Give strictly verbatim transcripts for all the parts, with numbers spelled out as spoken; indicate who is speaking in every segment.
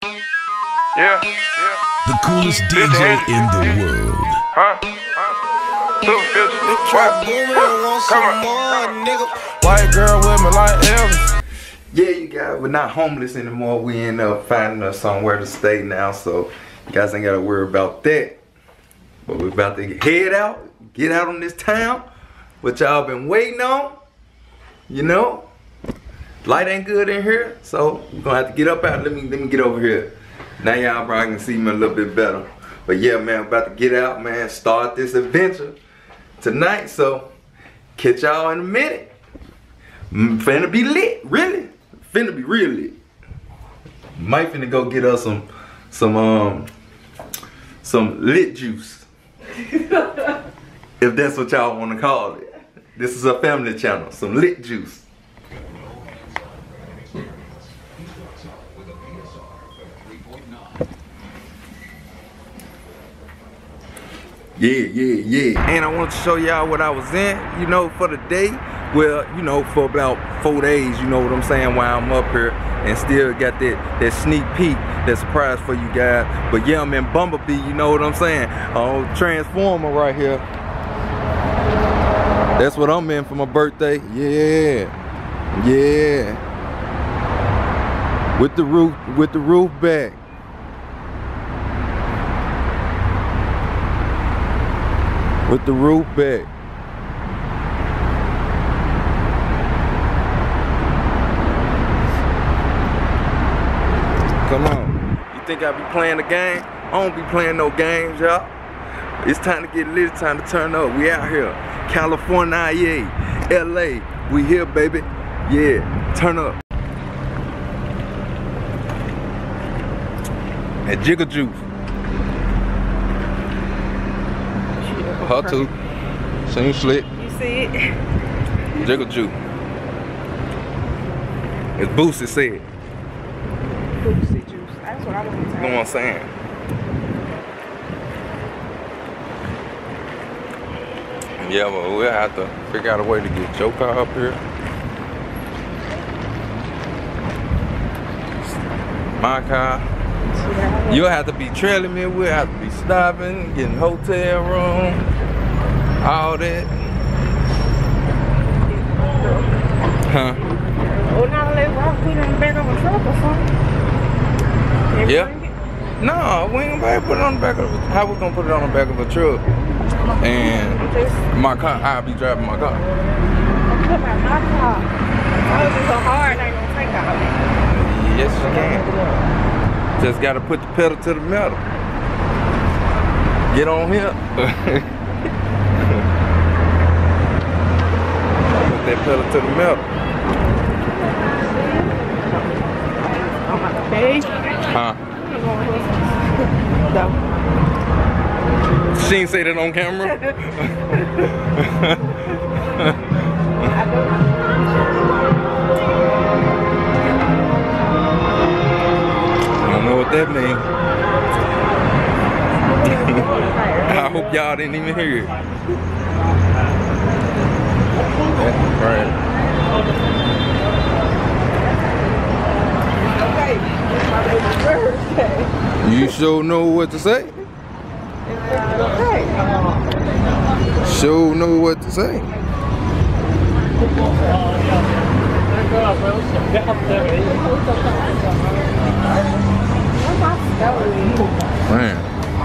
Speaker 1: Yeah, yeah.
Speaker 2: The coolest D J in the world.
Speaker 1: Huh? Huh? Two fish. What? Come on. White girl with me like Elvis.
Speaker 3: Yeah, you guys, we're not homeless anymore. We end up finding us somewhere to stay now, so you guys ain't gotta worry about that. But we're about to head out, get out on this town, what y'all been waiting on. You know, light ain't good in here, so we're gonna have to get up out. Let me let me get over here. Now y'all probably can see me a little bit better. But yeah, man, about to get out, man, start this adventure tonight. So catch y'all in a minute. Finna be lit, really. Finna be real lit. Might finna go get us some some um some lit juice. If that's what y'all wanna call it. This is a family channel, some lit juice. Yeah, yeah, yeah. And I want to show y'all what I was in, you know, for the day. Well, you know, for about four days, you know what I'm saying, while I'm up here. And still got that, that sneak peek, that surprise for you guys. But yeah, I'm in Bumblebee, you know what I'm saying? Oh, Transformer right here. That's what I'm in for my birthday. Yeah, yeah. With the roof, with the roof back. With the roof back. Come on. You think I be playing a game? I don't be playing no games, y'all. It's time to get lit, it's time to turn up. We out here. California, yeah. L A, we here, baby. Yeah, turn up. That Jiggle Juice. Her too. Same slick.
Speaker 4: You see it?
Speaker 3: Jiggle Juice. As Boosie said.
Speaker 4: Boosie juice. That's what I want to say.
Speaker 3: You know what I'm saying? Yeah, but we'll have to figure out a way to get your car up here. My car. You'll have to be trailing me. We'll have to be stopping, getting hotel room, all that. Huh?
Speaker 4: Oh, now let's walk put it on the back of a truck or something.
Speaker 3: Yeah. No, we ain't gonna put it on the back of a, how we gonna put it on the back of a truck? And my car, I'll be driving my car.
Speaker 4: I'm putting out my car. I was just so hard, I ain't gonna take all that.
Speaker 3: Yes, you can. Just gotta put the pedal to the metal. Get on here. Put that pedal to the metal.
Speaker 4: Hey.
Speaker 3: Huh? She ain't say that on camera. I don't know what that means. I hope y'all didn't even hear it. That's right. You sure know what to say? Sure know what to say. Man.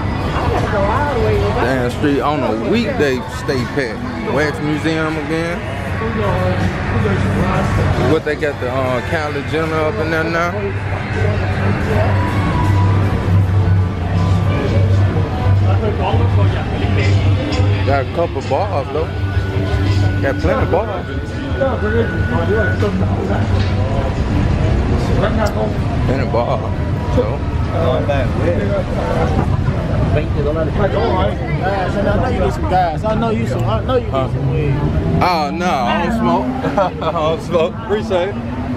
Speaker 3: Damn street on a weekday stay packed. Wax Museum again. What they got the uh, Kylie Jenner up in there now? Got a couple bars though. Got plenty of bars. Plenty of bars. So.
Speaker 5: I know you need some gas. I know you some. I know you need
Speaker 3: huh?
Speaker 5: some weed.
Speaker 3: Oh no, I don't smoke. I don't smoke. Appreciate it.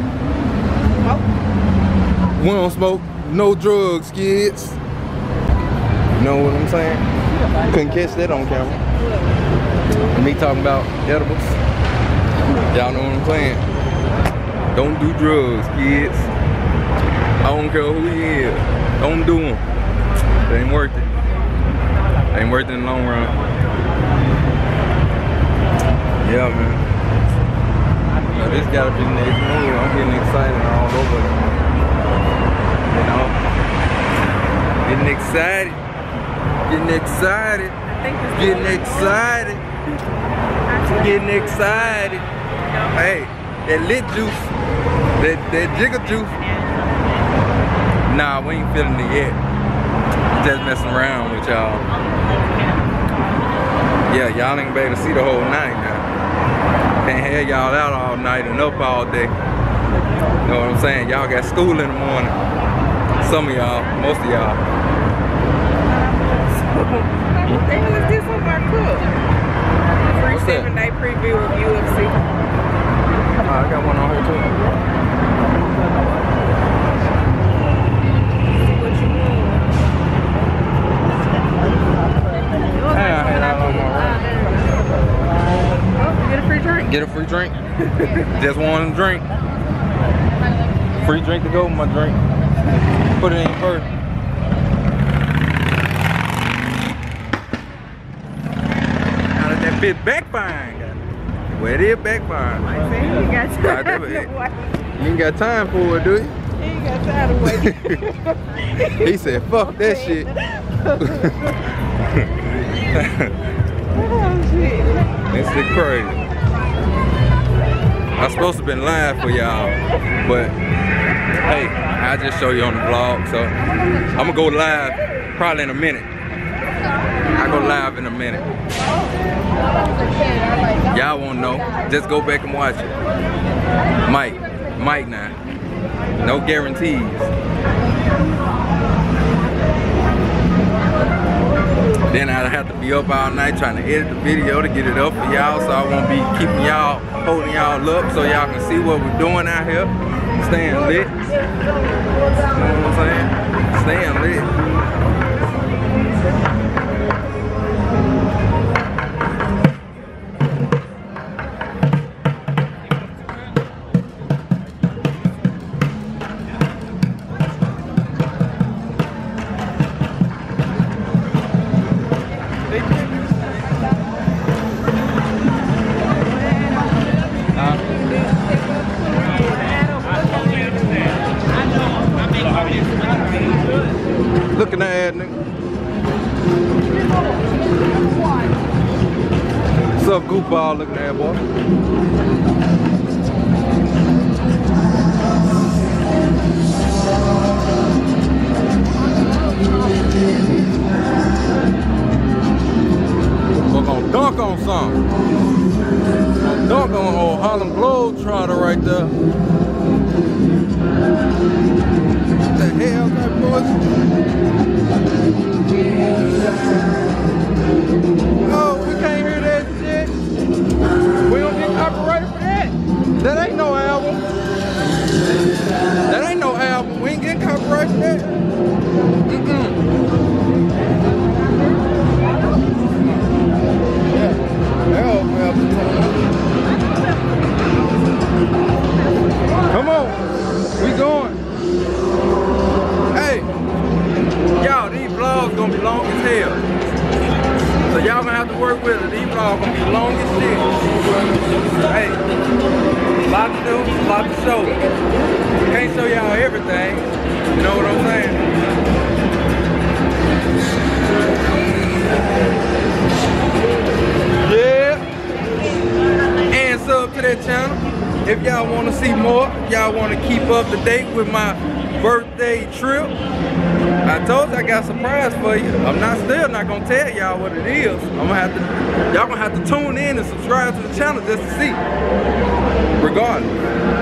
Speaker 3: We don't smoke. No drugs, kids. You know what I'm saying? Couldn't catch that on camera. Me talking about edibles. Y'all know what I'm saying? Don't do drugs, kids. don't care who he is. Don't do him. It ain't worth it. It ain't worth it in the long run. Yeah, man. Now, this gotta be the next move. I'm getting excited all over. You know? Getting excited. Getting excited. Getting excited. Getting excited. Hey, that lit juice. That, that jigger juice. Nah, we ain't feeling it yet. Just messing around with y'all. Yeah, y'all ain't gonna be able to see the whole night now. Can't have y'all out all night and up all day. You know what I'm saying? Y'all got school in the morning. Some of y'all, most of y'all.
Speaker 4: They let's do some of our cook. Free seven day preview of U F C.
Speaker 3: Oh, I got one on here too.
Speaker 4: See what you want.
Speaker 3: Yeah, I had that on my right.
Speaker 4: Oh, get a free drink.
Speaker 3: Get a free drink. Just one drink. Free drink to go with my drink. Put it in first. How did that bitch backfiring? Where it is backfiring?
Speaker 4: I say you ain't got time to wait.
Speaker 3: You ain't got time for it, do you?
Speaker 4: You ain't got time to wait.
Speaker 3: He said, fuck that shit.
Speaker 4: Oh shit.
Speaker 3: This shit crazy. I'm supposed to have been live for y'all, but hey, I'll just show you on the vlog. So I'm gonna go live probably in a minute. I'll go live in a minute. Y'all won't know. Just go back and watch it. Might, might not. No guarantees. Then I'd have to be up all night trying to edit the video to get it up for y'all, so I won't be keeping y'all, holding y'all up so y'all can see what we're doing out here. Staying lit. You know what I'm saying? Staying lit. Looking at nigga. What's up, goofball looking at boy? We're gonna dunk on something. Gonna dunk on old Harlem Globetrotter right there. What the hell that boy? Oh, we can't hear that shit. We don't get copyrighted for that. That ain't no album. That ain't no album. We ain't getting copyrighted for that. Mm-mm. Yeah. Come on. We going. Hey. Y'all, these vlogs gonna be long as hell. So y'all gonna have to work with it. These vlogs gonna be long as shit. Hey, a lot to do, a lot to show. Can't show y'all everything. You know what I'm saying? Yeah. And sub to that channel. If y'all wanna see more, y'all wanna keep up to date with my birthday trip. I told you I got a surprise for you. I'm not still not gonna tell y'all what it is. I'm gonna have to, y'all gonna have to tune in and subscribe to the channel just to see. Regardless.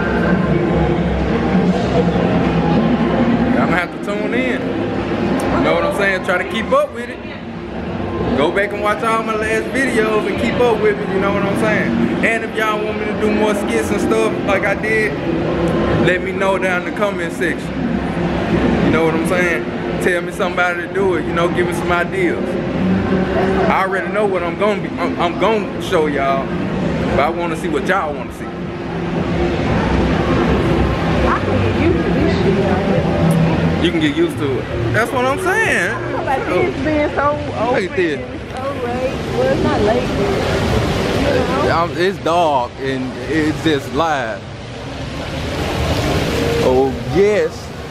Speaker 3: Y'all gonna have to tune in. You know what I'm saying? Try to keep up with it. Go back and watch all my last videos and keep up with it, you know what I'm saying? And if y'all want me to do more skits and stuff like I did, let me know down in the comment section. You know what I'm saying? Tell me somebody to do it, you know, give me some ideas. I already know what I'm gonna be, I'm, I'm gonna show y'all, but I wanna see what y'all wanna see.
Speaker 4: I can get used to this shit.
Speaker 3: You can get used to it. That's what I'm saying.
Speaker 4: Like this being so open
Speaker 3: Look at this.
Speaker 4: and so late. Well, it's not late, but you know.
Speaker 3: Um, it's dark and it's just live. Oh yes.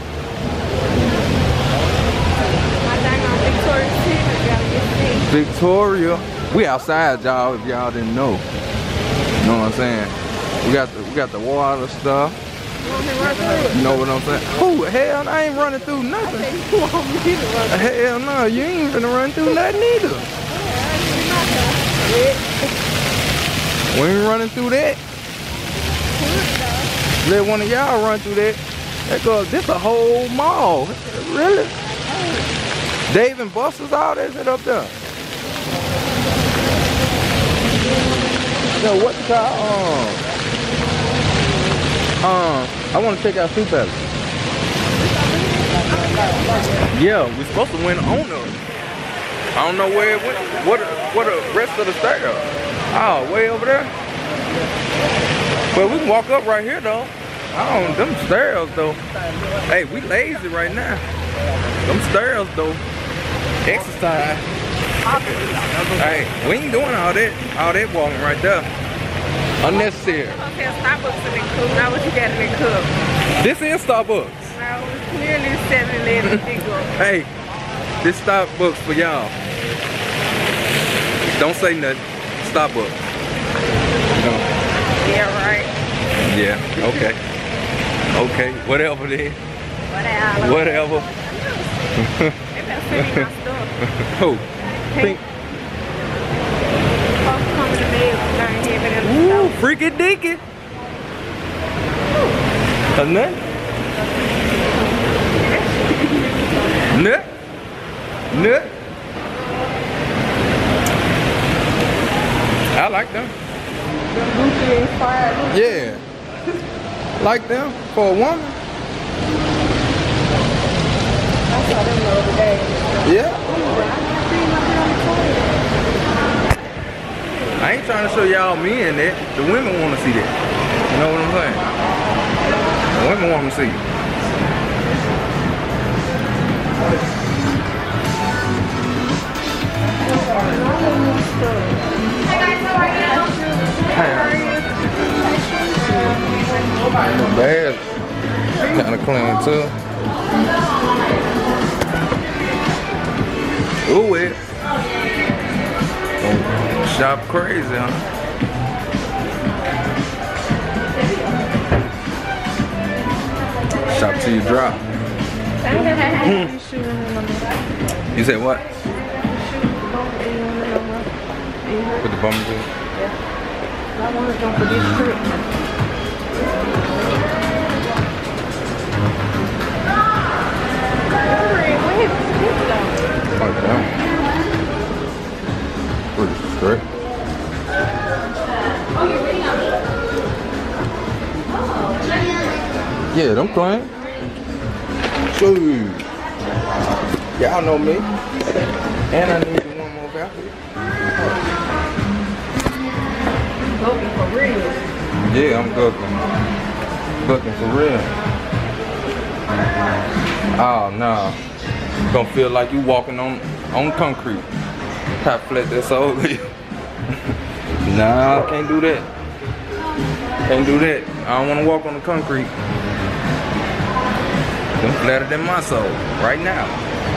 Speaker 4: My dang on Victoria's Secret gotta get seen.
Speaker 3: Victoria. We outside, y'all, if y'all didn't know. You know what I'm saying? We got the we got the water stuff.
Speaker 4: You want me to run through it?
Speaker 3: You know what I'm saying? Oh hell, I ain't running through nothing.
Speaker 4: You want me to run through it?
Speaker 3: Hell no, you ain't finna run through nothing either. We ain't running through that. Let one of y'all run through that. That goes, this a whole mall. Really? Dave and Buster's, all that shit up there. Yo, what the call? Um, um, I want to check out Soup Palace. Yeah, we supposed to win on them. I don't know where it went. What, what the rest of the stairs? Oh, way over there. Well, we can walk up right here though. I don't, them stairs though. Hey, we lazy right now. Them stairs though. Exercise. Hey, we ain't doing all that, all that walking right there. Unnecessary.
Speaker 4: Okay, Starbucks in the coop. Now what you got in the cup?
Speaker 3: This is Starbucks.
Speaker 4: Now it's clearly seven eleven big one.
Speaker 3: Hey, this Starbucks for y'all. Don't say nothing. Starbucks. No.
Speaker 4: Yeah, right.
Speaker 3: Yeah, okay. Okay, whatever then.
Speaker 4: Whatever.
Speaker 3: Whatever.
Speaker 4: They better send me my stuff.
Speaker 3: Who? Think.
Speaker 4: Folks coming to bed with darn heavy in the
Speaker 3: Ooh,
Speaker 4: stove.
Speaker 3: freaky deaky. A nut? Nut? Nut? I like them.
Speaker 4: Gucci inspired.
Speaker 3: Yeah. Like them for a woman.
Speaker 4: I saw them the other day.
Speaker 3: Yeah. I ain't trying to show y'all men that. The women want to see that. You know what I'm saying? The women want to see it. The bag kind of clean too. Ooh, it. Shop crazy, huh? Shop till you drop. Hmm. You said what? Put the bumper in.
Speaker 4: I want to jump for this trip.
Speaker 3: Like that. Pretty straight. Yeah, them clean. Shoot. Y'all know me. And I need one more outfit.
Speaker 4: Looking for real.
Speaker 3: Yeah, I'm cooking. Cooking for real. Oh no. Gonna feel like you walking on on concrete. How flat that's over you. Nah, can't do that. Can't do that. I don't wanna walk on the concrete. Them flatter than my soul right now.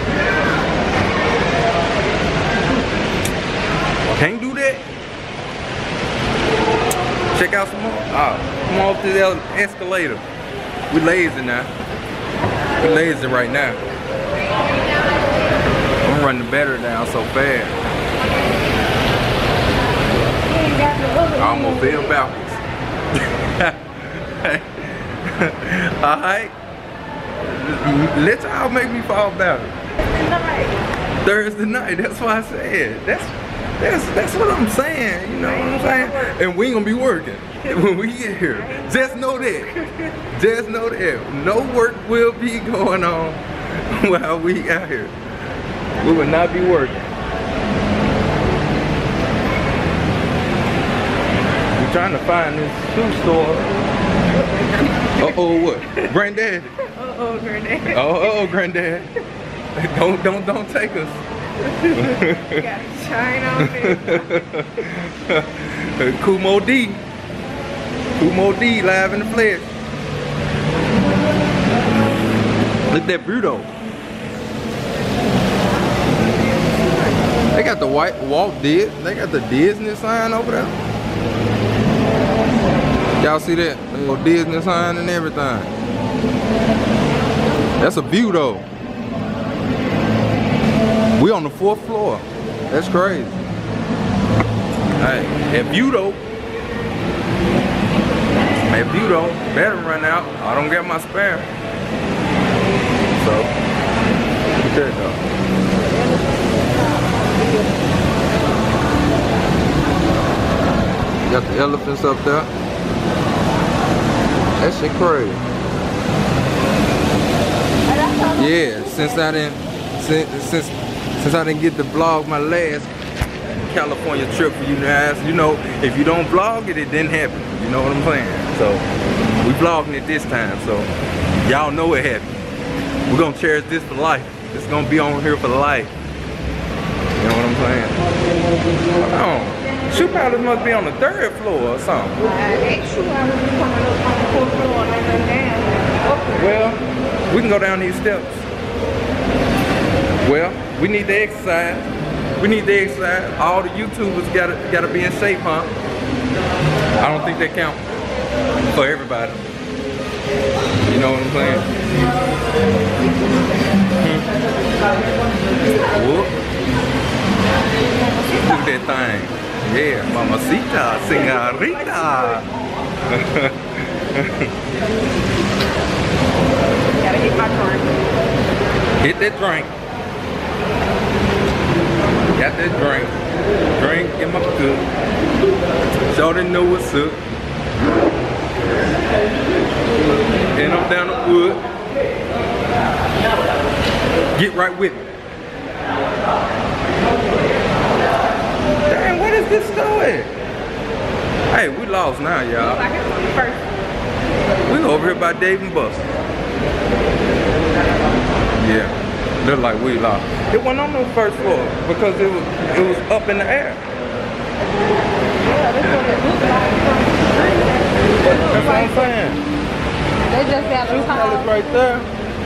Speaker 3: Can't do that. Check out some more. Oh, come on up to the escalator. We lazy now. We lazy right now. I'm running the battery down so fast. I almost fell backwards. Alright. Let y'all make me fall backwards. Thursday night, that's why I said. That's that's that's what I'm saying, you know what I'm saying? And we ain't gonna be working when we get here. Just know that. Just know that. No work will be going on while we out here. We will not be working. We're trying to find this shoe store. Uh oh, what? Granddaddy.
Speaker 4: Uh-oh, granddad.
Speaker 3: Oh, uh oh, granddad. Don't, don't, don't take us.
Speaker 4: Got a chain on it.
Speaker 3: Kumo D. Kumo D live in the flesh. Look at that view though. They got the white Walt Disney. They got the Disney sign over there. Y'all see that? The little Disney sign and everything. That's a view though. We on the fourth floor. That's crazy. Hey, that view though. That view though. Better run out. I don't get my spare. So, look at that though. Got the elephants up there. That shit crazy. Yeah, since I didn't, since since since I didn't get to vlog my last California trip for you guys, you know, if you don't vlog it, it didn't happen. You know what I'm saying? So we vlogging it this time, so y'all know it happened. We're gonna cherish this for life. It's gonna be on here for life. You know what I'm saying? Hold on. Shoe Palace must be on the third floor or something. Well, we can go down these steps. Well, we need to exercise. We need to exercise. All the YouTubers gotta gotta be in shape, huh? I don't think they count for everybody. You know what I'm saying? Whoop. Look at that thing. Yeah, mamacita, señorita.
Speaker 4: Gotta hit my drink.
Speaker 3: Hit that drink. Got that drink. Drink in my cup. Shorty know what's up. And I'm down the wood. Get right with me. Damn, what is this store at? Hey, we lost now, y'all.
Speaker 4: Like it's on the first.
Speaker 3: We over here by Dave and Buster. Yeah, look like we lost. It wasn't on the first floor because it was it was up in the air.
Speaker 4: Yeah, that's what it looks like.
Speaker 3: That's what I'm saying.
Speaker 4: They just got a
Speaker 3: Shoe Palace right there.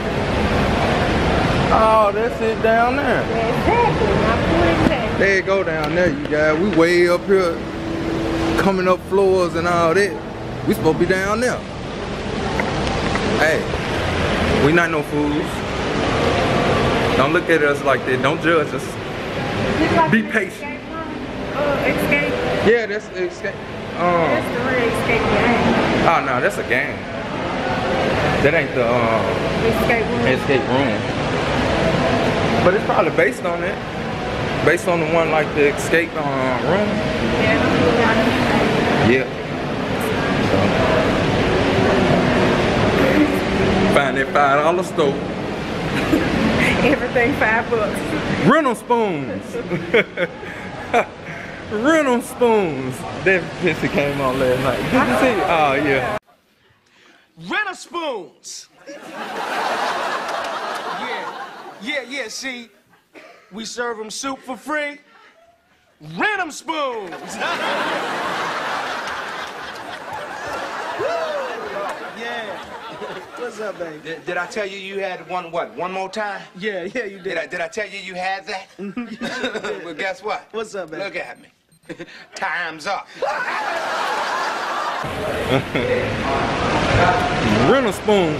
Speaker 3: Oh, that's it down there.
Speaker 4: Exactly. I'm putting that.
Speaker 3: There you go down there, you guys. We way up here, coming up floors and all that. We supposed to be down there. Hey, we not no fools. Don't look at us like that. Don't judge us.
Speaker 4: Like
Speaker 3: Be patient.
Speaker 4: Escape room. Uh, escape.
Speaker 3: Yeah, that's escape. Um,
Speaker 4: That's the real escape game.
Speaker 3: oh no, that's a game. That ain't the um,
Speaker 4: Escape room.
Speaker 3: escape room. But it's probably based on it. Based on the one like the escape uh, room. Yeah. So. Find that five dollar store.
Speaker 4: Everything five bucks.
Speaker 3: Rental spoons. Rental spoons. That picture came on last night. Did you see? Oh yeah.
Speaker 6: Rental spoons. Yeah, yeah, yeah. See, we serve them soup for free. Rent them spoons. Yeah. What's up, baby?
Speaker 7: Did, did I tell you you had one what? One more time?
Speaker 6: Yeah, yeah, you did.
Speaker 7: Did I, did I tell you you had that? Well, guess what?
Speaker 6: What's up, baby?
Speaker 7: Look at me. Time's up.
Speaker 3: Rental spoons.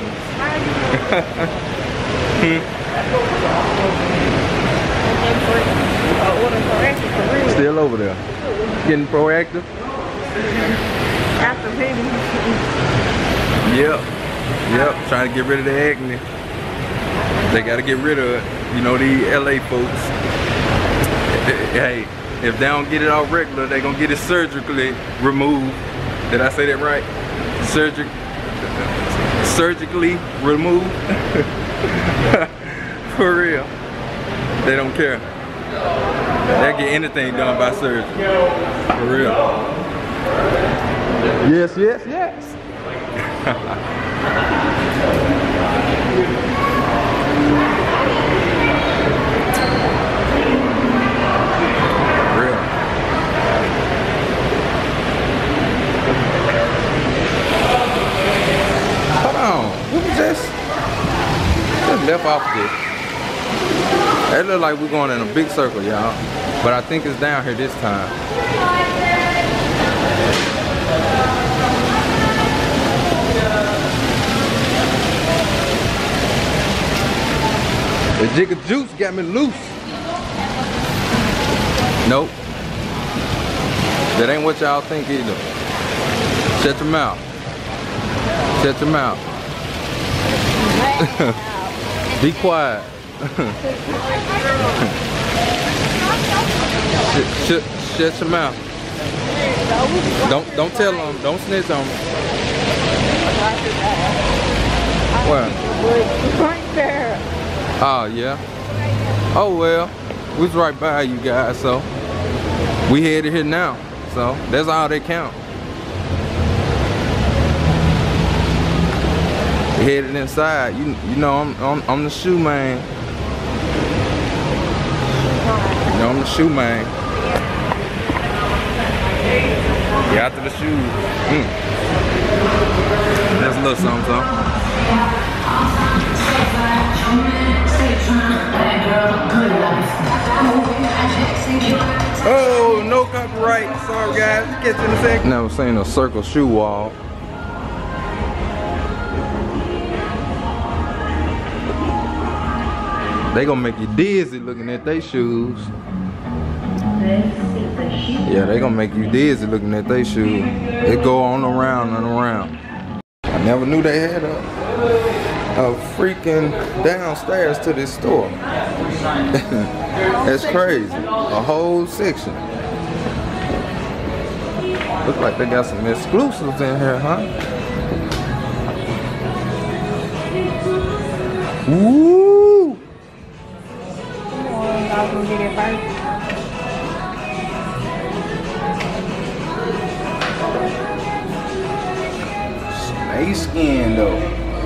Speaker 3: Still over there. Getting proactive.
Speaker 4: After him.
Speaker 3: Yep. Yep. Trying to get rid of the acne. They got to get rid of it. You know, the L A folks. Hey, if they don't get it all regular, they gonna get it surgically removed. Did I say that right? Surgic, surgically removed. For real. They don't care. They get anything done by surgery. For real. Yes, yes, yes. jump off this. It look like we're going in a big circle, y'all. But I think it's down here this time. The Jigga Juice got me loose. Nope. That ain't what y'all think either. Shut your mouth. Shut your mouth. Be quiet. shut, shut, shut your mouth. Don't don't tell them. Don't snitch on me. What?
Speaker 4: Right there.
Speaker 3: Oh yeah. Oh well. We was right by you guys, so we headed here now. So that's all that count. We headed inside. You you know I'm I'm, I'm the shoe man. You know I'm the shoe man. Get after the shoes. Mm. That's a little something, something. Oh, no copyright. Sorry guys, catch you in a second. Never seen a circle shoe wall. They gonna make you dizzy looking at their shoes. Yeah, they gonna make you dizzy looking at their shoes. It go on around and around. I never knew they had a, a freaking downstairs to this store. That's crazy. A whole section. Look like they got some exclusives in here, huh? Woo!
Speaker 4: I'm gonna get it first.
Speaker 3: Snake skin though.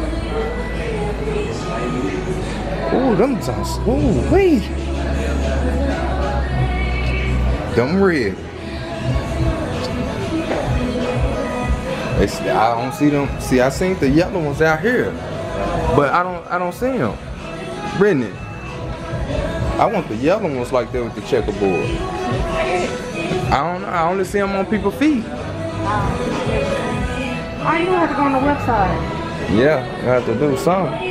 Speaker 3: Ooh, them just, ooh, wait. Them red. It's, I don't see them. See, I seen the yellow ones out here, but I don't, I don't see them. Brittany, I want the yellow ones like that with the checkerboard. I don't know. I only see them on people's feet.
Speaker 4: Oh, you have to go on the website.
Speaker 3: Yeah, you have to do something.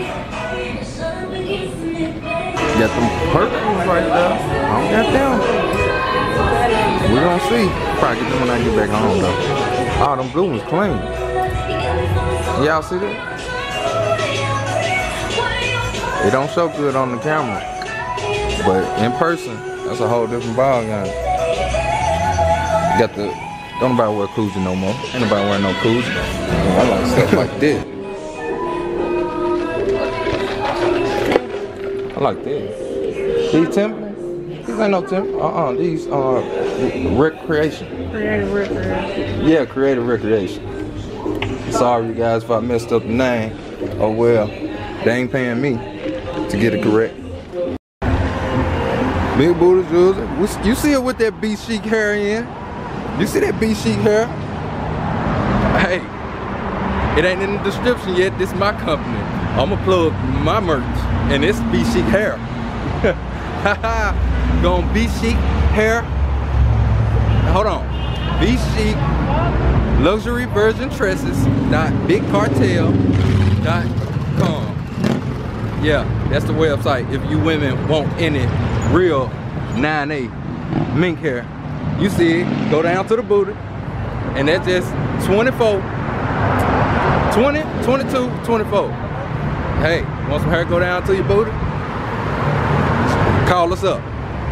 Speaker 3: Got them purples right there. I don't got them. We gonna see. Probably get them when I get back home though. Oh, them blue ones clean. Y'all see that? It don't show good on the camera, but in person, that's a whole different ball game. Got the. Don't nobody wear koozie no more. Ain't nobody wearing no koozie. I like stuff like this. I like this. These Timberlands? These ain't no Timberlands. Uh-uh. These are recreation.
Speaker 4: Creative recreation.
Speaker 3: Yeah, creative recreation. Sorry, you guys, if I messed up the name. Oh well. They ain't paying me to get it correct. Big booty jewelry. You see it with that beach chic hair in? You see that beach chic hair? Hey, it ain't in the description yet. This is my company. I'ma plug my merch, and it's beach chic hair. Haha, going beach chic hair. Hold on, beach chic luxury virgin tresses dot big cartel dot com. Yeah, that's the website. If you women want any real nine A mink hair. You see it, go down to the booty, and that's just twenty-four, twenty, twenty-two, twenty-four. Hey, want some hair go down to your booty? Call us up.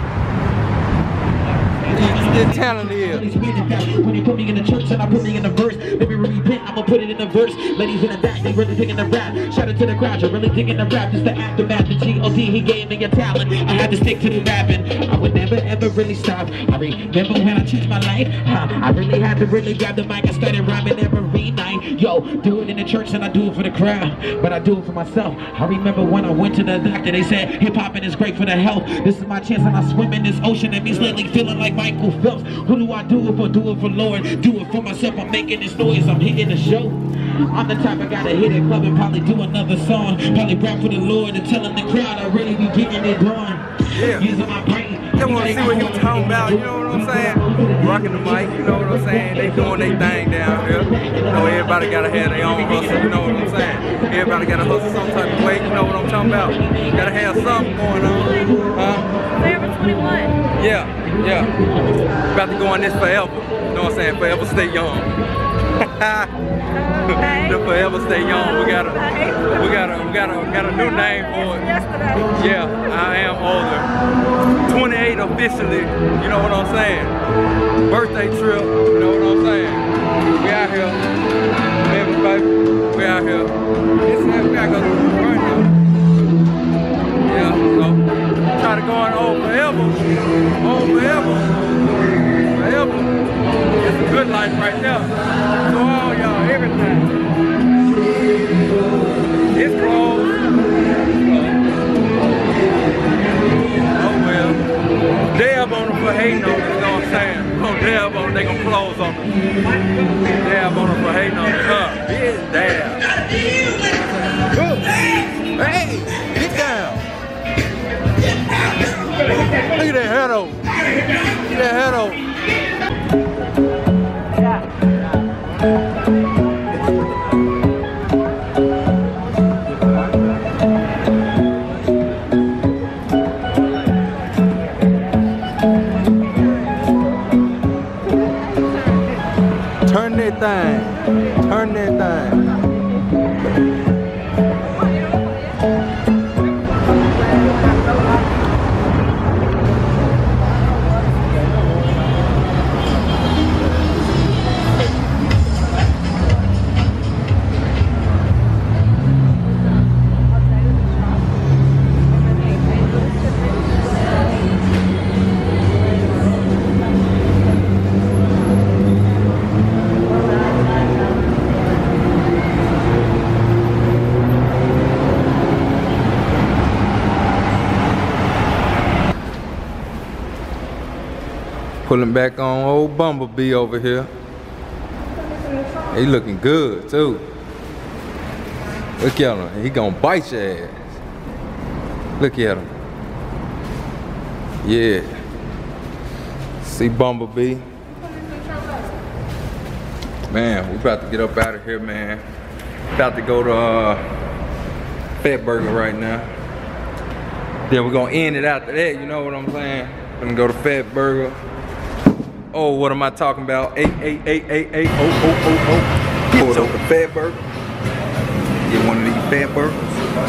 Speaker 3: The talent is.
Speaker 8: When they put me in the church and I put me in the verse, maybe repent, I'ma put it in the verse. Ladies in the back, they really digging the rap. Shout out to the crowd, you're really digging the rap. Just the aftermath, the G O D, he gave me a talent. I had to stick to the rapping. I would never ever really stop. I remember when I changed my life, huh? I really had to really grab the mic and started rhyming every night. Yo, do it in the church and I do it for the crowd, but I do it for myself. I remember when I went to the doctor, they said hip hop is great for the health. This is my chance and I swim in this ocean. That means lately feeling like Michael Phelps. Who do I do it for? Do it for Lord. Do it for myself. I'm making this noise. I'm hitting the show. I'm the type I gotta hit it club and probably do another song. Probably rap for the Lord and telling the crowd I really be getting it going.
Speaker 3: Yeah.
Speaker 8: Using my brain.
Speaker 3: They want to see what he was talking about, you know what I'm saying? Rocking the mic, you know what I'm saying? They doing their thing down here. You know, everybody gotta have their own hustle, you know what I'm saying? Everybody gotta hustle some type of way, you know what I'm talking about? Gotta have something going on. Huh?
Speaker 4: Forever twenty-one.
Speaker 3: Yeah, yeah. About to go on this forever. You know what I'm saying? Forever stay young. The forever stay young. We got a, we got a, we got a, we got a new name for it. Yeah, I am older. twenty-eight officially. You know what I'm saying? Birthday trip. You know what I'm saying? We out here, baby, baby. We out here. It's we gotta go right now. Yeah, so try to go on old forever, old forever, forever. It's a good life right there. So all y'all, everything. It's closed. Oh well. Dab on them for hating on it, you know what I'm saying? Oh, dab on them, they gonna close on them. Dab on them for hating on it. Huh? Big dab. Good. Hey, get down. Look at that head over. Look at that head over. Turn that thing. Turn that thing. Pulling back on old Bumblebee over here. He looking good too. Look at him, he gonna bite your ass. Look at him. Yeah. See Bumblebee. Man, we about to get up out of here, man. About to go to uh, Fat Burger right now. Then we're gonna end it after that, you know what I'm saying? Gonna go to Fat Burger. Oh, what am I talking about? Eight, eight, eight, eight, eight, oh, oh, oh, oh. Pull up the Fat Burger. Get one of these Fat Burgers.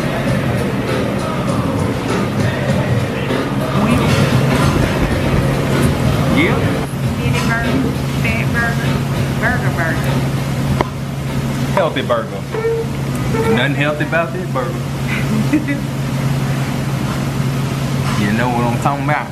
Speaker 3: Yeah.
Speaker 4: Mini burger, fat burger, burger burger.
Speaker 3: Healthy burger. There's nothing healthy about this burger. You know what I'm talking about.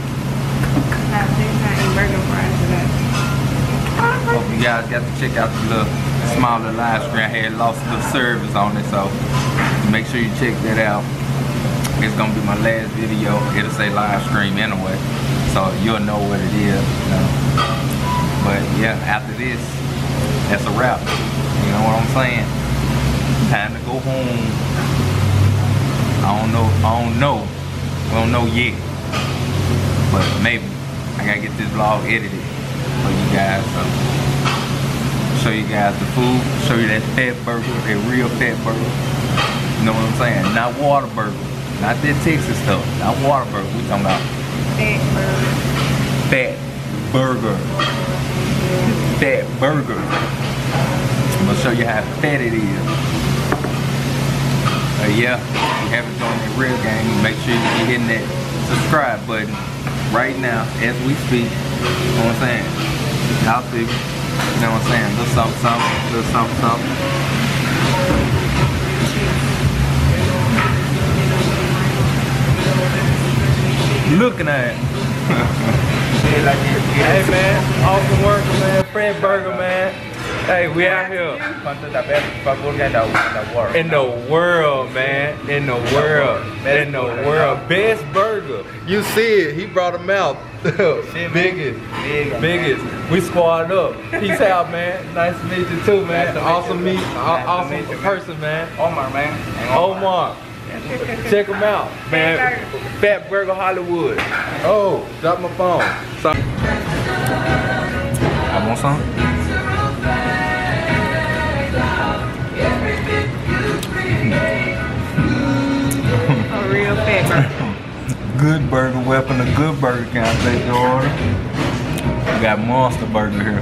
Speaker 3: Hope you guys got to check out the little small little live stream. I had lost a little service on it, so make sure you check that out. It's gonna be my last video. It'll say live stream anyway, so you'll know what it is. You know? But yeah, after this, that's a wrap. You know what I'm saying? Time to go home. I don't know. I don't know. We don't know yet, but maybe. I gotta get this vlog edited for you guys, so show you guys the food, show you that fat burger, that real fat burger. You know what I'm saying? Not water burger, not that Texas stuff, not water burger. We talking about
Speaker 4: Fat burger.
Speaker 3: Fat burger. Fat burger. I'm gonna show you how fat it is. Uh, yeah, if you haven't joined the real gang, make sure you're hitting that subscribe button right now as we speak. You know what I'm saying? I'll see. You know what I'm saying? Little something, something, little something, something. Looking at it. Hey man, awesome work, man. Fat Burger, man. Hey, we out here. In the world, man. In the world. In the world. Best burger. You see it. He brought them out. biggest, biggest. We squad up. Peace out, man. Nice to meet you too, man. Awesome meet, awesome person, man.
Speaker 7: Omar, man.
Speaker 3: Omar. Check him out, man. Fat Burger Hollywood. Oh, drop my phone. Sorry. I want some.
Speaker 4: A real fat burger.
Speaker 3: Good burger, weapon, a good burger. Can I take your order? We got Monster Burger here.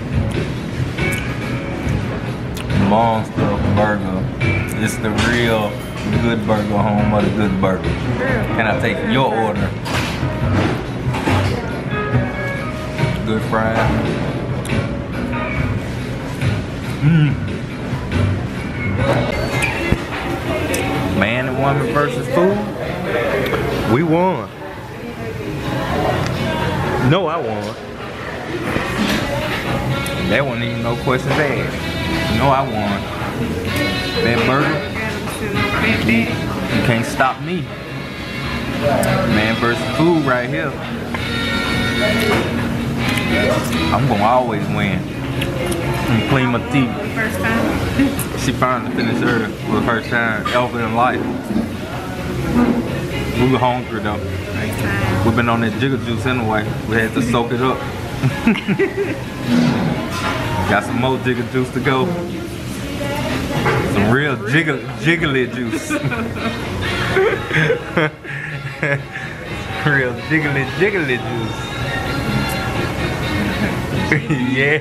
Speaker 3: Monster Burger. It's the real good burger, home of the good burger. Can I take your order? Good fries. Mmm. Man and woman versus food. We won. No, I won. That wasn't even no questions asked. No, I won. That burger. You can't stop me. Man versus food right here. I'm gonna always win. And clean my teeth.
Speaker 4: First time.
Speaker 3: She finally finished her for the first time ever in life. We were hungry though. We've been on that jigger juice anyway. We had to soak it up. Got some more jigger juice to go. Some real jiggle, jiggly juice. Real jiggly, jiggly juice. Yeah.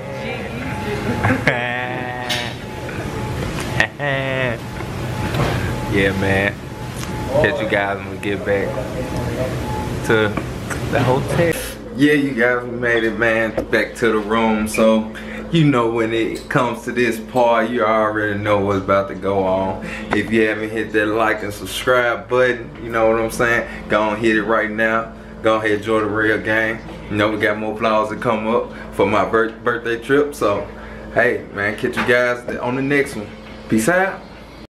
Speaker 3: Yeah, man. Catch you guys when we get back to the hotel. Yeah, you guys, we made it, man, back to the room. So, you know, when it comes to this part, you already know what's about to go on. If you haven't hit that like and subscribe button, you know what I'm saying? Go on, hit it right now. Go ahead, enjoy the real game. You know, we got more vlogs to come up for my birth birthday trip. So, hey, man, catch you guys on the next one. Peace out.